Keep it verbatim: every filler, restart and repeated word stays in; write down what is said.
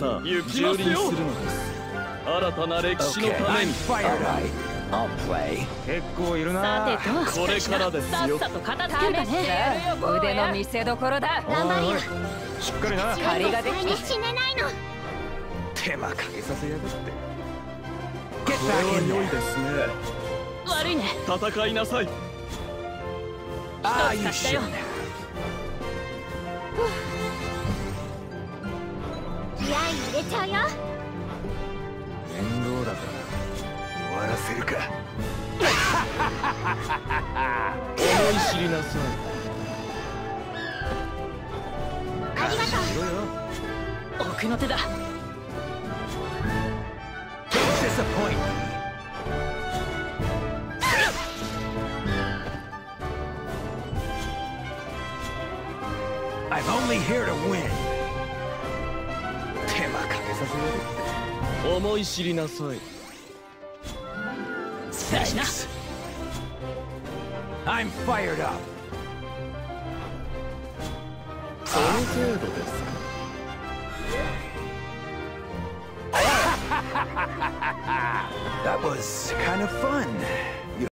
さあ蹂躙するのです。新たな歴史のために。 結構いるな。 さてと、 これからですよ。 さっさと片付けるかね。腕の見せ所だ。 頑張れよ。しっかりな。 借りができて死ねないの。 手間かけさせやがって。 これは良いですね。 悪いね。 戦いなさい。 ああ、 一つ貸したよ。 気合い入れちゃうよ。 面倒だから終わらせるか。 思い知りなさい。 ありがとう。 奥の手だ。 Disappoint. I'm only here to win. 手間かけさせる。 思い知りなさい。 大事な。 I'm fired up. その程度ですか。 That was kind of fun.